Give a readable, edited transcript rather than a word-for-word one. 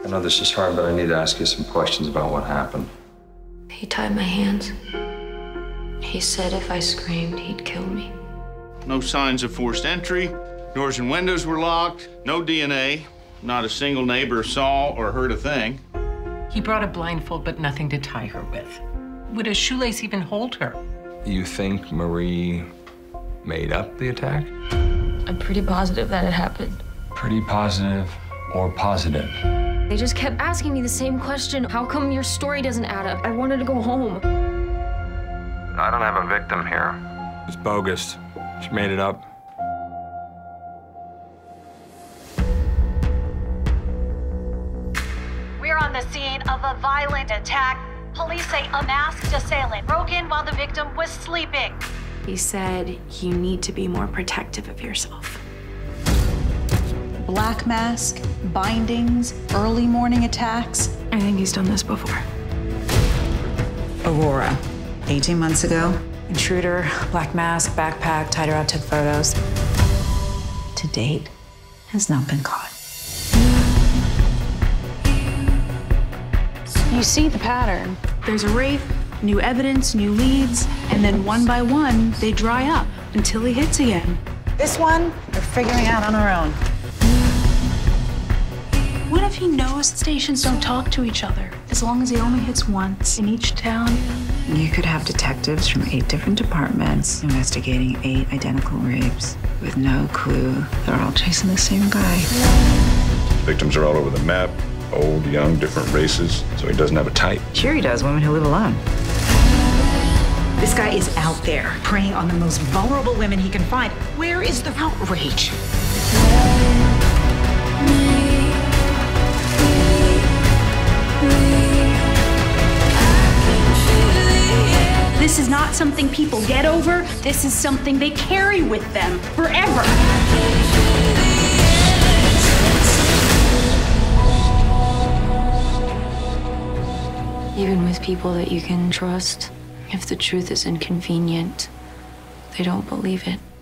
I know this is hard, but I need to ask you some questions about what happened. He tied my hands. He said if I screamed, he'd kill me. No signs of forced entry. Doors and windows were locked. No DNA. Not a single neighbor saw or heard a thing. He brought a blindfold, but nothing to tie her with. Would a shoelace even hold her? You think Marie made up the attack? I'm pretty positive that it happened. Pretty positive or positive? They just kept asking me the same question. How come your story doesn't add up? I wanted to go home. I don't have a victim here. It's bogus. She made it up. We're on the scene of a violent attack. Police say a masked assailant broke in while the victim was sleeping. He said you need to be more protective of yourself. Black mask, bindings, early morning attacks. I think he's done this before. Aurora, 18 months ago. Intruder, black mask, backpack, tied her out, took photos. To date, has not been caught. You see the pattern. There's a rape, new evidence, new leads, and then one by one, they dry up until he hits again. This one, we're figuring out on our own. What if he knows stations don't talk to each other, as long as he only hits once in each town? You could have detectives from 8 different departments investigating 8 identical rapes with no clue they're all chasing the same guy. Victims are all over the map, old, young, different races, so he doesn't have a type. Sure he does, women who live alone. This guy is out there, preying on the most vulnerable women he can find. Where is the outrage? This is not something people get over. This is something they carry with them forever. Even with people that you can trust, if the truth is inconvenient, they don't believe it.